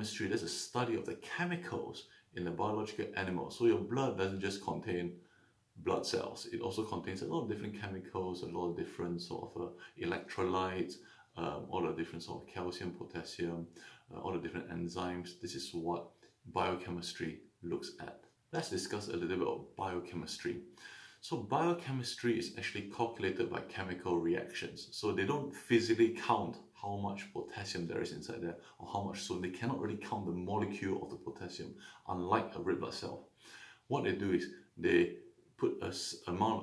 biochemistry, that's a study of the chemicals in the biological animal. So your blood doesn't just contain blood cells. It also contains a lot of different chemicals, a lot of different sort of electrolytes, all the different sort of calcium, potassium, all the different enzymes. This is what biochemistry looks at. Let's discuss a little bit about biochemistry. So biochemistry is actually calculated by chemical reactions. So they don't physically count how much potassium there is inside there or how much sodium. They cannot really count the molecule of the potassium, unlike a red blood cell. What they do is they put X amount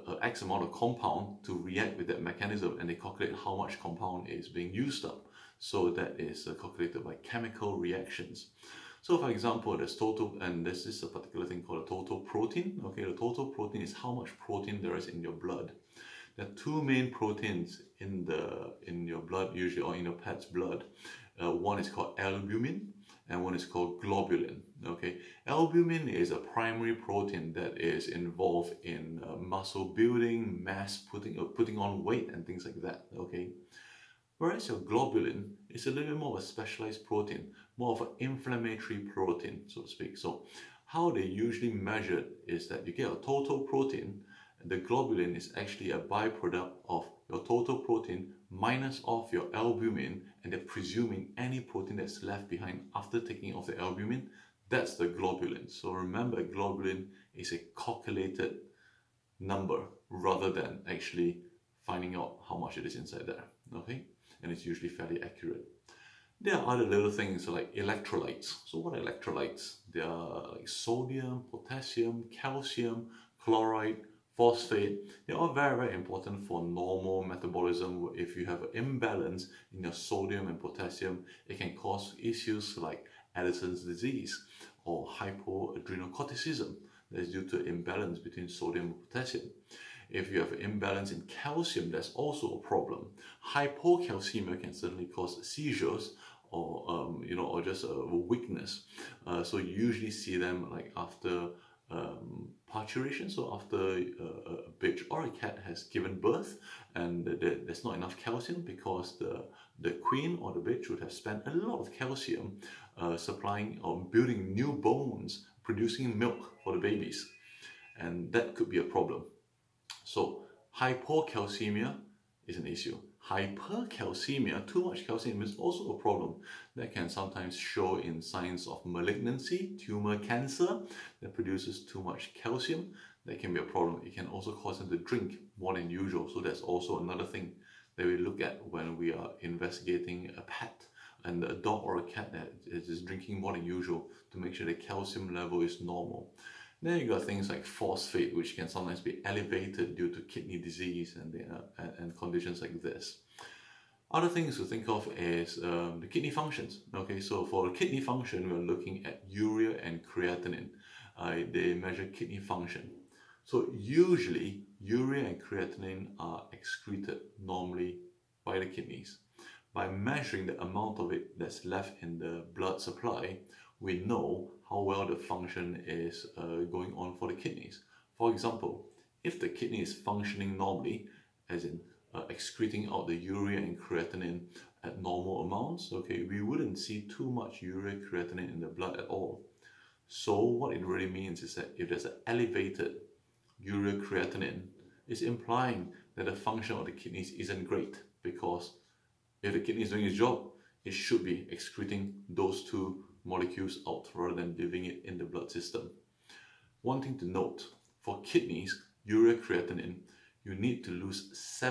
of compound to react with that mechanism, and they calculate how much compound is being used up. So that is calculated by chemical reactions. So for example, there's total, and there's this particular thing called a total protein. Okay, the total protein is how much protein there is in your blood. There are two main proteins in your blood usually, or in your pet's blood. One is called albumin, and one is called globulin. Okay, albumin is a primary protein that is involved in muscle building, mass putting on weight, and things like that. Okay, whereas your globulin is a little bit more of a specialized protein, more of an inflammatory protein, so to speak. So how they usually measure it is that you get a total protein, and the globulin is actually a byproduct of your total protein minus off your albumin, and they're presuming any protein that's left behind after taking off the albumin, that's the globulin. So remember, globulin is a calculated number rather than actually finding out how much it is inside there. Okay, and it's usually fairly accurate. There are other little things like electrolytes. So what are electrolytes? They are like sodium, potassium, calcium, chloride, phosphate. They're all very, very important for normal metabolism. If you have an imbalance in your sodium and potassium, it can cause issues like Addison's disease or hypoadrenocorticism. That's due to imbalance between sodium and potassium. If you have an imbalance in calcium, that's also a problem. Hypocalcemia can certainly cause seizures or or just a weakness. So you usually see them like after parturition, so after a bitch or a cat has given birth and there's not enough calcium, because the queen or the bitch would have spent a lot of calcium supplying or building new bones, producing milk for the babies, and that could be a problem. So hypocalcemia is an issue. Hypercalcemia, too much calcium, is also a problem that can sometimes show in signs of malignancy, tumor, cancer that produces too much calcium. That can be a problem. It can also cause them to drink more than usual. So that's also another thing that we look at when we are investigating a pet and a dog or a cat that is drinking more than usual, to make sure the calcium level is normal. Then you got things like phosphate, which can sometimes be elevated due to kidney disease and conditions like this. Other things to think of is the kidney functions. Okay, so for kidney function, we're looking at urea and creatinine. They measure kidney function. So usually, urea and creatinine are excreted normally by the kidneys. By measuring the amount of it that's left in the blood supply, we know how well the function is going on for the kidneys. For example, if the kidney is functioning normally, as in excreting out the urea and creatinine at normal amounts, okay, we wouldn't see too much urea creatinine in the blood at all. So what it really means is that if there's an elevated urea creatinine, it's implying that the function of the kidneys isn't great, because if the kidney is doing its job, it should be excreting those two molecules out rather than leaving it in the blood system. One thing to note, for kidneys, urea creatinine, you need to lose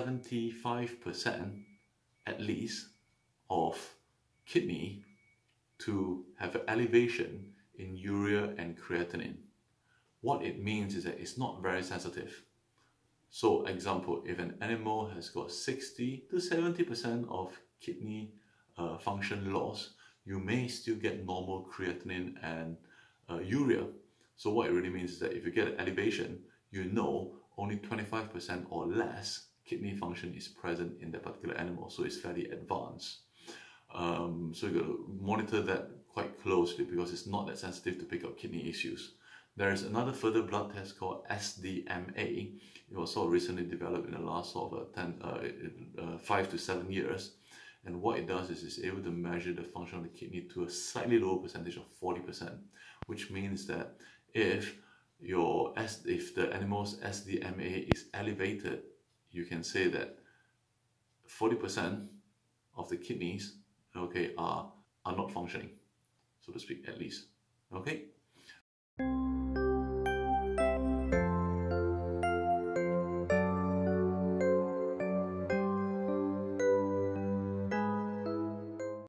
75% at least of kidney to have an elevation in urea and creatinine. What it means is that it's not very sensitive. So example, if an animal has got 60 to 70% of kidney function loss, you may still get normal creatinine and urea. So what it really means is that if you get an elevation, you know only 25% or less kidney function is present in that particular animal, so it's fairly advanced. So you got to monitor that quite closely, because it's not that sensitive to pick up kidney issues. There is another further blood test called SDMA. It was sort of recently developed in the last sort of 5 to 7 years. And what it does is it's able to measure the function of the kidney to a slightly lower percentage of 40%, which means that if the animal's SDMA is elevated, you can say that 40% of the kidneys, okay, are not functioning, so to speak, at least. Okay,